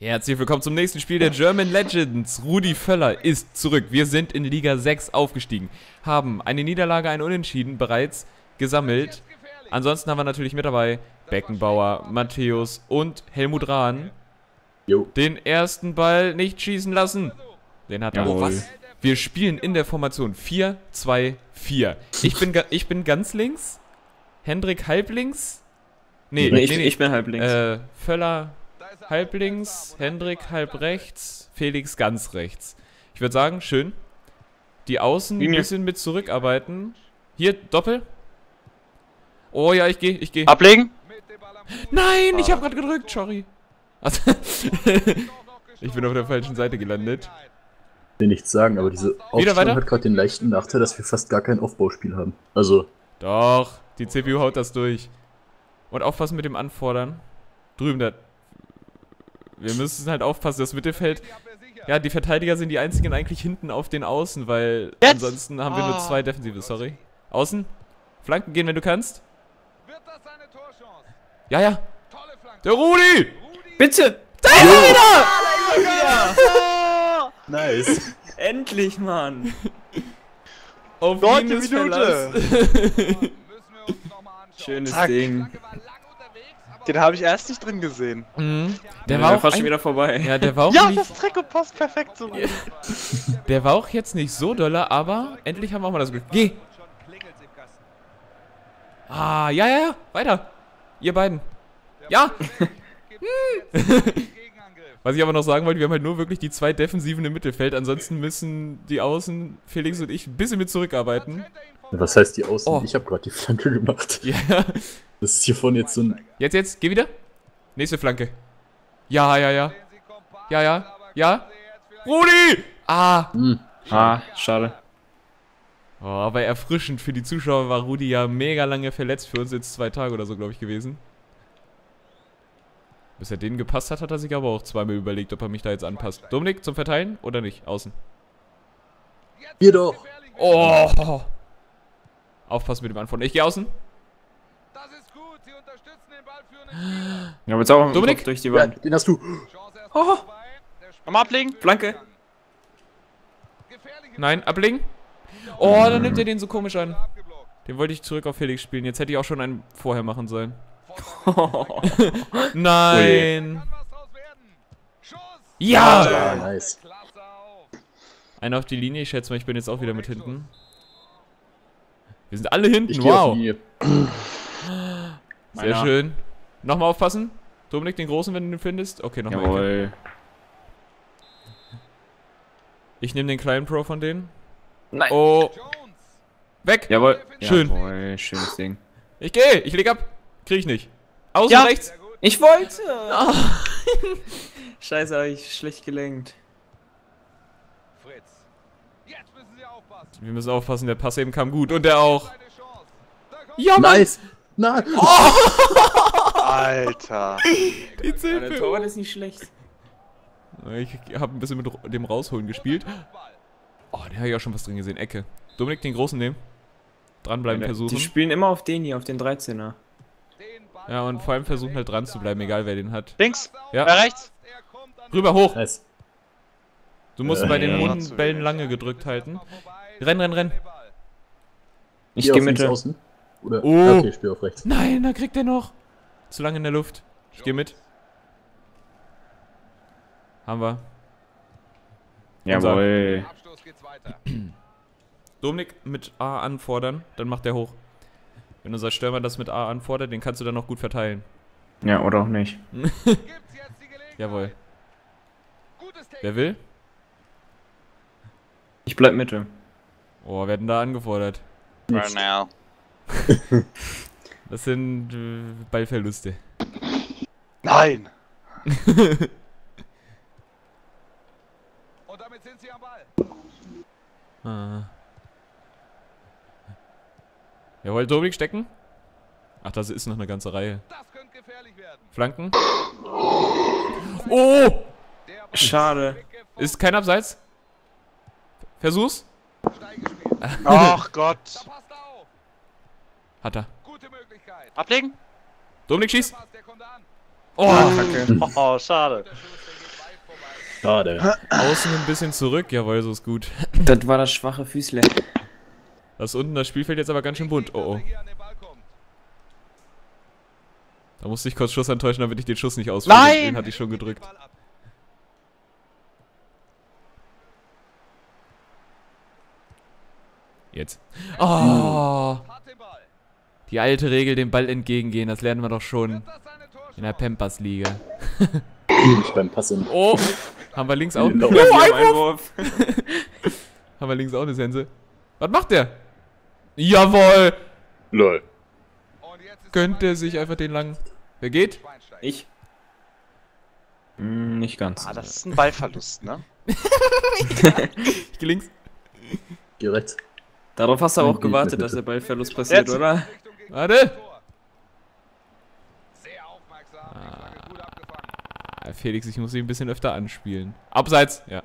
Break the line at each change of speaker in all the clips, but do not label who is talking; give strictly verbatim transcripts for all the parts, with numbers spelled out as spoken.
Herzlich willkommen zum nächsten Spiel der German Legends. Rudi Völler ist zurück. Wir sind in Liga sechs aufgestiegen, haben eine Niederlage, ein Unentschieden bereits gesammelt. Ansonsten haben wir natürlich mit dabei Beckenbauer, Matthäus und Helmut Rahn.
Jo.
Den ersten Ball nicht schießen lassen. Den hat er.
Oh, was?
Wir spielen in der Formation vier zwei vier. Ich bin, ich bin ganz links. Hendrik halblinks. Nee,
nee, ich,
nee, nee.
ich bin halblinks.
Äh, Völler halblinks, Hendrik halb rechts, Felix ganz rechts. Ich würde sagen, schön. Die Außen ein bisschen mit zurückarbeiten. Hier, Doppel. Oh ja, ich gehe, ich gehe.
Ablegen?
Nein, ich habe gerade gedrückt, sorry. Also, ich bin auf der falschen Seite gelandet.
Ich will nichts sagen, aber diese Aufstellung hat gerade den leichten Nachteil, dass wir fast gar kein Aufbauspiel haben. Also.
Doch, die C P U haut das durch. Und aufpassen mit dem Anfordern. Drüben, da. Wir müssen halt aufpassen, das Mittelfeld. Ja, die Verteidiger sind die einzigen eigentlich hinten auf den Außen, weil
Jetzt?
ansonsten haben wir nur zwei Defensive, sorry. Außen. Flanken gehen, wenn du kannst. Ja, ja. Der Rudi!
Bitte!
Da ist er wieder!
Ja!
Nice.
Endlich, Mann!
Auf
Neunte
Minus
Minute!
Schönes
Zack.
Ding.
Den habe ich erst nicht drin gesehen.
Mhm. Der
Ja,
war auch
fast
ein,
schon wieder vorbei.
Ja, der war auch
Ja,
nicht,
das Trikot passt perfekt zu mir.
der war auch jetzt nicht so dolle, aber endlich haben wir auch mal das Glück. Geh! Ah, ja, ja, ja, weiter. Ihr beiden. Ja! Was ich aber noch sagen wollte, wir haben halt nur wirklich die zwei Defensiven im Mittelfeld. Ansonsten müssen die Außen, Felix und ich, ein bisschen mit zurückarbeiten.
Was heißt die Außen?
Oh.
Ich habe gerade die Flanke gemacht.
Ja.
Das ist hier vorne jetzt so ein...
Jetzt, jetzt, geh wieder. Nächste Flanke. Ja, ja, ja. Ja, ja, ja. Rudi! Ah!
Hm.
Ah, schade.
Oh, aber erfrischend für die Zuschauer war Rudi ja mega lange verletzt. Für uns jetzt zwei Tage oder so, glaube ich, gewesen. Bis er denen gepasst hat, hat er sich aber auch zweimal überlegt, ob er mich da jetzt anpasst. Dominik, zum Verteilen oder nicht? Außen.
Hier doch!
Oh! Aufpassen mit dem Antworten. Ich gehe außen.
Ja, aber jetzt auch
Dominik?
Kopf durch die
Ja,
Wand.
den hast du!
Oh,
Nochmal ablegen.
Flanke.
Nein, ablegen. Oh, dann nimmt er den so komisch an. Den wollte ich zurück auf Felix spielen. Jetzt hätte ich auch schon einen vorher machen sollen. Nein. Ja!
Ja, nice.
Einer auf die Linie. Ich schätze mal, ich bin jetzt auch wieder mit hinten. Wir sind alle hinten.
Ich gehe auf
Wow.
die Linie.
Sehr
Meiner.
schön. Nochmal aufpassen. Dominik, den Großen, wenn du den findest. Okay, nochmal.
Jawohl.
Ich nehme den kleinen Pro von denen.
Nein.
Oh. Weg.
Jawohl.
Schön.
Jawohl, schönes Ding.
Ich gehe. Ich leg ab. Krieg ich nicht. Außen
Ja.
rechts.
Ich wollte! Scheiße, hab ich schlecht gelenkt.
Wir müssen aufpassen, der Pass eben kam gut. Und der auch. Ja, Mann.
Nice! Nein!
Alter.
Die
Aber der
C P U.
Torwart ist nicht schlecht.
Ich habe ein bisschen mit dem Rausholen gespielt. Oh, den habe ich auch schon was drin gesehen. Ecke. Dominik, den Großen nehmen. Dranbleiben
Die
versuchen.
spielen immer auf den hier, auf den dreizehner.
Ja, und vor allem versuchen halt dran zu bleiben, egal wer den hat.
Links.
Ja.
Äh, rechts.
Rüber, hoch.
Nice.
Du musst
Äh,
bei den
ja.
hohen Bällen lange gedrückt halten. Renn, renn, renn.
Ich
Geh
gehe
auf links
Mitte.
außen. Oder?
Oh.
Okay, ich spiel auf rechts.
Nein, da kriegt er noch. Zu lange in der Luft. Ich gehe mit. Haben wir.
Jawohl.
Dominik mit A anfordern, dann macht der hoch. Wenn unser Stürmer das mit A anfordert, den kannst du dann noch gut verteilen.
Ja, oder auch nicht.
Jawohl. Wer will?
Ich bleib Mitte.
Oh, werden da angefordert.
Right now.
Das sind äh, Ballverluste.
Nein. Und damit sind sie am Ball.
Ah. Jawohl, Dominik, stecken. Ach, das ist noch eine ganze Reihe.
Das könnte gefährlich werden.
Flanken. Oh!
Schade.
Ist kein Abseits. Versuch's.
Ach Gott.
Hat er.
Ablegen.
Dominik schießt.
Der kommt an.
Oh,
Kacke.
Oh, schade.
Schade.
Außen ein bisschen zurück, jawohl, so ist gut.
Das war das schwache Füßle.
Das unten, das Spielfeld jetzt aber ganz schön bunt. Oh oh. Da musste ich kurz Schuss enttäuschen, damit ich den Schuss nicht ausführe.
Nein!
Den hatte ich schon gedrückt. Jetzt. Oh! Die alte Regel, dem Ball entgegengehen, das lernen wir doch schon in der Pampers-Liga.
Nicht beim Passen.
Oh! Haben wir links auch...
Ja,
Oh,
Einwurf.
Haben wir links auch eine Sense. Was macht der? Jawohl!
Lol.
Gönnt der sich einfach den langen... Wer geht?
Ich? Hm, nicht ganz.
Ah, das ist ein Ballverlust, ne?
Ich geh links.
Geh rechts.
Darauf hast du auch
Geht
gewartet,
mit
dass der
Mitte.
Ballverlust passiert,
Jetzt.
oder?
Warte!
Sehr aufmerksam. Die Flagge gut abgefangen.
Ah, Felix, ich muss dich ein bisschen öfter anspielen. Abseits! Ja.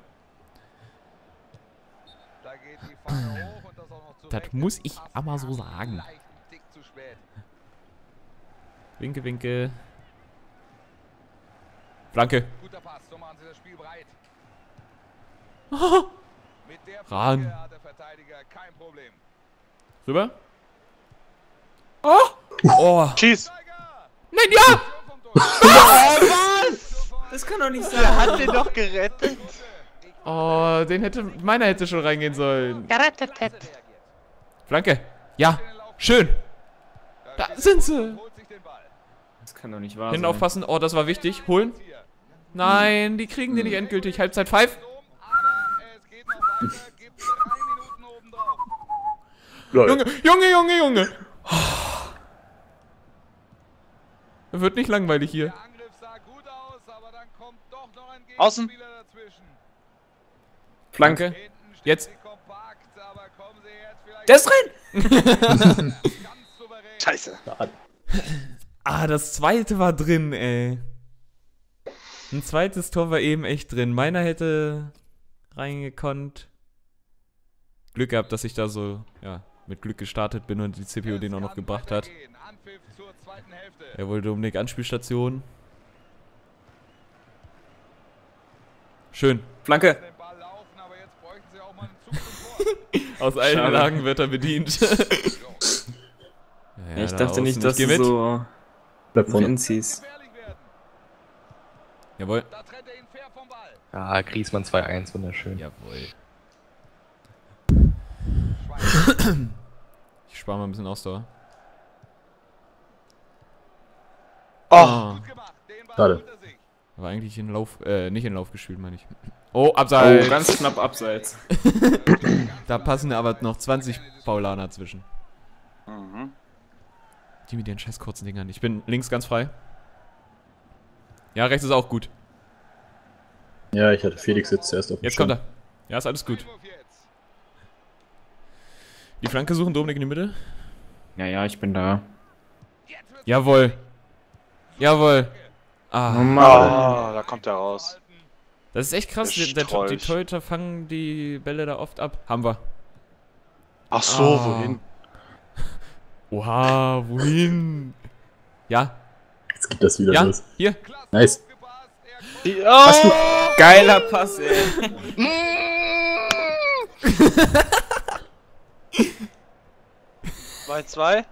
Da geht die Fahne hoch und das auch noch
Das
zurecht.
muss ich aber so sagen.
Leicht einen Tick zu spät.
Winke, winke. Flanke.
Guter Pass, so machen sie das Spiel breit. Mit der
Ran.
Flanke hat der Verteidiger kein Problem.
Rüber. Oh! Oh!
Schieß!
Nein, ja!
Das kann doch nicht
Er
sein.
hat den doch gerettet.
Oh, den hätte... Meiner hätte schon reingehen sollen.
Gerettet.
Flanke. Ja. Schön. Da sind sie.
Holt sich den Ball.
Das kann doch nicht wahr
Hinten
sein.
aufpassen. Oh, das war wichtig. Holen.
Hier.
Nein, die kriegen den nicht endgültig. Halbzeit Pfeif.
Aber es geht noch weiter. Gibt drei Minuten oben drauf.
Lol.
Junge, Junge, Junge, Junge. Wird nicht langweilig hier.
Der Angriff sah gut aus, aber dann kommt doch noch ein
Außen.
Gegenspieler dazwischen.
Flanke.
Hinten steht
Jetzt.
sie kompakt, aber kommen sie jetzt vielleicht
Der ist drin!
ganz souverän.
Scheiße.
Schade.
Ah, das zweite war drin, ey. Ein zweites Tor war eben echt drin. Meiner hätte reingekonnt. Glück gehabt, dass ich da so, ja, mit Glück gestartet bin und die C P U den auch noch gebracht hat.
Weitergehen. Anpfiff zur zweiten Hälfte.
Jawohl, Dominik, Anspielstation. Schön.
Flanke.
Den Ball laufen, aber jetzt bräuchten sie auch mal einen Zug zum Tor.
Aus allen
Schade.
Lagen wird er bedient. Ja,
Ja, ich
da
dachte
außen.
nicht, dass
geh
du
mit.
so
Bleib
nach
vorne.
innen ziehst.
Gefährlich werden.
Jawohl.
Da trennt er ihn fair vom Ball.
Ja, Griezmann zwei eins, wunderschön.
Jawohl. Ich spare mal ein bisschen Ausdauer.
Oh,
Gut gemacht. Den Ball
Schade.
unter sich.
Aber eigentlich in Lauf, äh, nicht in Lauf gespielt, meine ich. Oh, abseits.
Oh, ganz knapp abseits.
Da passen aber noch zwanzig Paulaner zwischen.
Mhm.
Die mit ihren scheiß kurzen Dingern. Ich bin links ganz frei. Ja, rechts ist auch gut.
Ja, ich hatte Felix jetzt zuerst auf dem
Jetzt
Schirm.
kommt er. Ja, ist alles gut.
Einwurf jetzt.
Die Flanke suchen, Dominik in die Mitte.
Ja, ja, ich bin da.
Jetzt wird's
Jawohl. Jawohl.
Oh
Ah,
Mann.
Oh, da kommt er raus.
das ist echt krass.
Der
Der, der, die
Strolch.
Torhüter fangen die Bälle da oft ab. Haben wir.
Ach so,
Ah.
wohin?
Oha, wohin? Ja,
Jetzt geht das wieder
ja,
los.
hier.
klasse
Nice.
aufgepasst. Er
Die,
Hast du?
oh!
Geiler Pass, ey.
zwei zwei.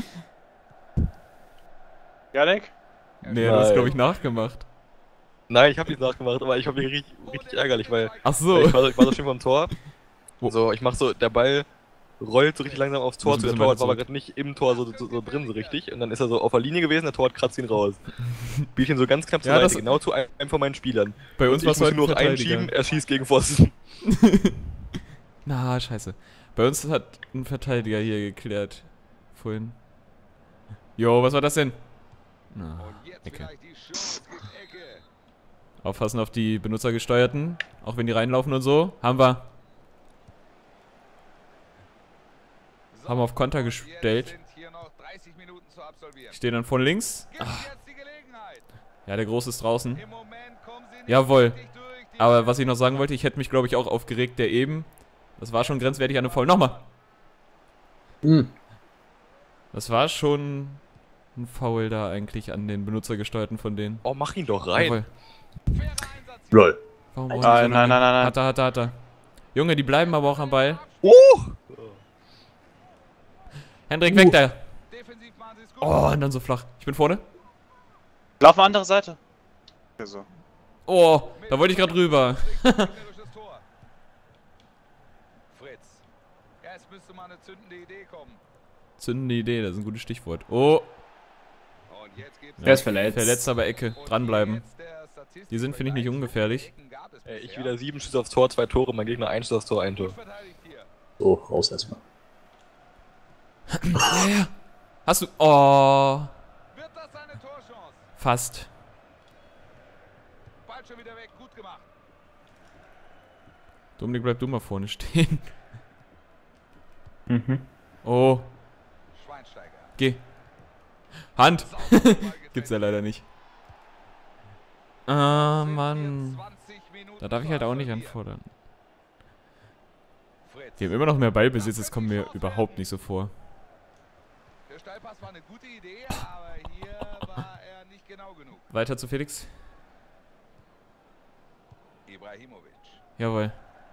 Janik?
Nee, das ist,
Nein.
glaube ich, nachgemacht.
Nein, ich habe nicht nachgemacht, aber ich war mir richtig, richtig ärgerlich, weil
Ach so.
ich war, so- ich war so schön vom Tor.
Wo?
So, ich mach so, der Ball rollt so richtig langsam aufs Tor
Muss ein
zu. Der
bisschen
Torwart
weiter
war aber
zurück.
gerade nicht im Tor so, so, so drin so richtig. Und dann ist er so auf der Linie gewesen, der Torwart kratzt ihn raus. Spielchen so ganz knapp zur
Ja,
Seite,
das-
genau zu einem von meinen Spielern.
Bei uns
Und
war
ich
es
muss
heute
nur noch
Verteidiger.
einschieben, er schießt gegen Pfosten.
Na, scheiße. Bei uns hat ein Verteidiger hier geklärt. Vorhin. Jo, was war das denn? Na,
Und jetzt
Ecke.
vielleicht die Chance. Gibt Ecke.
Aufpassen auf die Benutzergesteuerten. Auch wenn die reinlaufen und so. Haben wir.
So,
Haben wir auf Konter
und
gestellt.
jetzt sind hier noch dreißig Minuten zu absolvieren.
Ich stehe dann vorne links.
Gibt
Ach,
jetzt die Gelegenheit.
ja, der Große ist draußen.
Im Moment kommen sie nicht
Jawohl.
richtig durch. Die
Aber was ich noch sagen wollte, ich hätte mich, glaube ich, auch aufgeregt, der eben. Das war schon grenzwertig an einem Foul. Nochmal.
Hm.
Das war schon ein Foul da eigentlich an den Benutzergesteuerten von denen.
Oh, mach ihn doch rein.
Jawohl.
fairer Einsatz hier.
Lol.
Warum brauchen die
Nein,
so
nein,
lange?
nein, nein, nein.
Hat er, hat er, hat er. Junge, die bleiben aber auch am Ball.
Oh!
Hendrik, weg da.
Defensiv machen sie es gut.
Oh, und dann so flach. Ich bin vorne.
Lauf mal andere Seite. Okay, so.
Oh, da wollte ich gerade rüber.
Gegnerisches Tor. Fritz. Ja, es müsste mal eine zündende Idee kommen.
Zündende Idee, das ist ein gutes Stichwort. Oh,
Und jetzt gibt's
Er ist verletzt.
verletzt aber Ecke. Dranbleiben.
jetzt der Statistik-
Die sind, finde ich, nicht ungefährlich.
Ecken gab es
Ey, ich
bisher.
wieder sieben Schüsse aufs Tor, zwei Tore, mein Gegner ein Schuss aufs Tor, ein Tor.
Gut verteidigt hier.
So, raus erstmal.
Ja, ja. Hast du... Oh,
Wird das seine Torchance?
fast.
Ball schon wieder weg. Gut gemacht.
Dominik, bleib du mal vorne stehen.
Mhm.
Oh,
Schweinsteiger.
geh. Hand.
Sauber Ball getrennt.
Gibt's ja leider nicht. Ah,
Sind
Mann.
hier zwanzig Minuten
Da darf ich
zu
halt auch nicht
absolvieren.
anfordern.
Fritz.
Die haben immer noch mehr Ballbesitz, das kommt mir überhaupt nicht so vor.
Der Steilpass war eine gute Idee, aber hier war er nicht genau genug.
Weiter zu Felix.
Ibrahimovic.
Jawohl.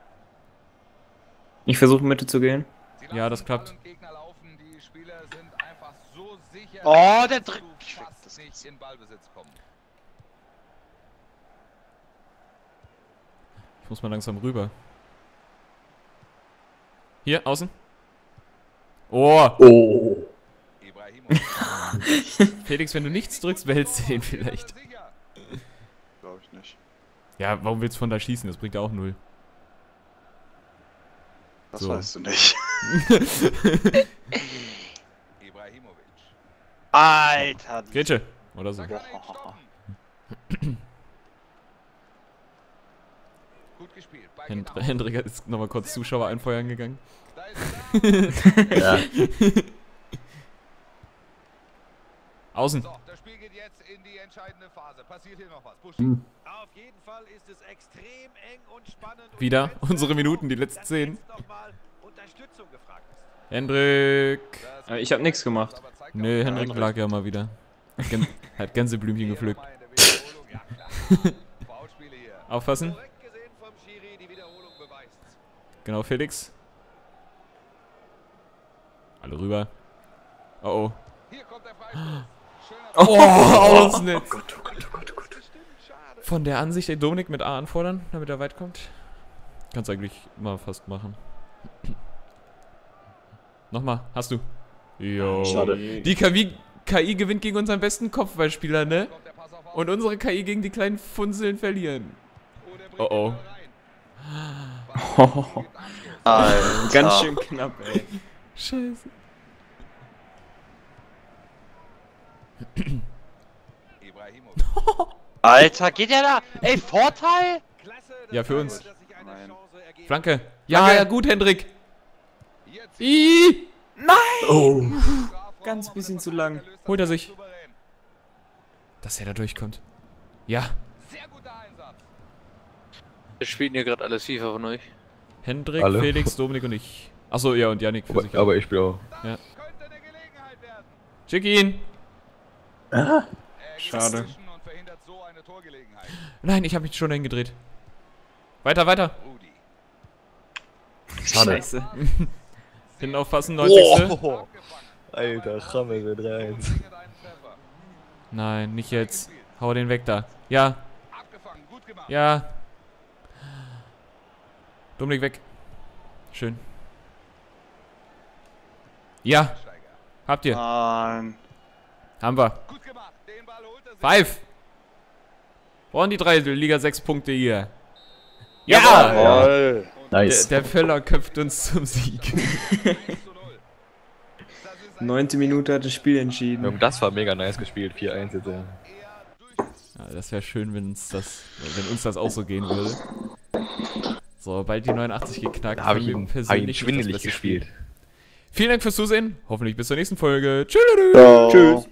Ich versuche Mitte zu gehen.
Sie
Ja,
lassen
das klappt.
Ball und Gegner laufen. Die Spieler sind einfach so sicher,
Oh, der
dass
Dr-
du fast nicht in Ballbesitz kommen.
Ich muss mal langsam rüber. Hier, außen. Oh,
Oh,
Ibrahimovic.
Felix, wenn du nichts drückst, behältst du den vielleicht.
Sicher.
Glaube ich nicht.
Ja, warum willst du von da schießen? Das bringt ja auch null.
Das
So.
weißt du nicht.
Ibrahimovic.
Alter.
Grätsche. Oder so.
Da kann er ihn stoppen. Gut gespielt. Ball geht
Hend
nach.
Hendrik ist nochmal kurz Zuschauer einfeuern gegangen.
Da ist er da.
ja.
Außen.
So, das Spiel geht jetzt in die entscheidende Phase. Passiert hier noch was? Buschi.
Hm.
Auf jeden Fall ist es extrem eng und spannend. Und
Wieder
die Fans
unsere
werden
Minuten, die
hoffen,
letzten
dass
zehn.
jetzt noch mal Unterstützung gefragt ist.
Hendrik.
Das
Aber ich habe nichts gemacht.
aber zeigt
Nö,
auch-
Hendrik lag ja mal wieder. Gän hat Gänseblümchen gepflückt.
Mal in der Wiederholung. Ja, klar. Foulspiele hier.
Aufpassen.
Korrekt gesehen vom Schiri, die Wiederholung beweist.
Genau, Felix. Alle rüber. Oh oh.
Hier kommt der Freistoß. Schöner
Oh, Ausnetz.
Gott, oh Gott, oh Gott, oh Gott.
Von der Ansicht, ey, Dominik mit A anfordern, damit er weit kommt. Kannst eigentlich mal fast machen. Nochmal, hast du. Jo.
Schade.
Die K I, K I gewinnt gegen unseren besten Kopfballspieler, ne?
kommt der Pass auf Außen.
Und unsere K I gegen die kleinen Funzeln verlieren.
Oh, der bringt
Oh, oh.
den Ball rein.
Oh,
Alter.
ganz schön knapp, ey.
Scheiße.
Ibrahimovic.
Alter, geht der da? Ey, Vorteil?
Klasse,
Ja, für uns.
dass sich eine
Nein.
Chance ergeben
Flanke. Ja,
Flanke.
ja, gut, Hendrik.
Jetzt
I.
Oh.
Ganz bisschen zu lang.
Holt er sich. Dass er da durchkommt. Ja.
Sehr guter Einsatz.
Wir spielen hier gerade alles FIFA von euch.
Hendrik,
Alle.
Felix, Dominik und ich. Achso, ja, und Yannick für sich.
Aber, aber ich bin auch.
Ja.
Könnte eine Gelegenheit werden.
Schick ihn.
Ah,
Er geht
Schade.
dazwischen und verhindert so eine Torgelegenheit.
Nein, ich habe mich schon hingedreht. Weiter, weiter.
Rudi.
schade.
Scheiße.
Hinten aufpassen, neunzigste
Oh, Alter, Ramme mit eins.
Dringend einen Treffer.
Nein, nicht jetzt. Hau den weg da. Ja,
Abgefangen, gut gemacht.
ja. Dominik weg. Schön. Ja,
Steiger.
habt ihr.
Nein.
Haben wir.
Gut gemacht. Den Ball holt er sich.
Five. Brauchen die drei Liga sechs Punkte hier.
Ja!
Ja!
Jawohl.
Der,
Nice.
der Völler köpft uns zum Sieg.
eins zu null. Das ist ein
Neunte Minute hat das Spiel entschieden.
Junge, das war mega nice gespielt, vier eins jetzt. Ja.
eher durch.
Ja, das wäre schön, wenn uns das, wenn uns das auch so gehen würde. So, bald die neunundachtzig geknackt.
Da habe ich
Für
ihn,
mich
hab ihn
persönlich
schwindelig
das beste
gespielt.
Spiel. Vielen Dank fürs Zusehen. Hoffentlich bis zur nächsten Folge. Tschüss.
Ciao.
Tschüss.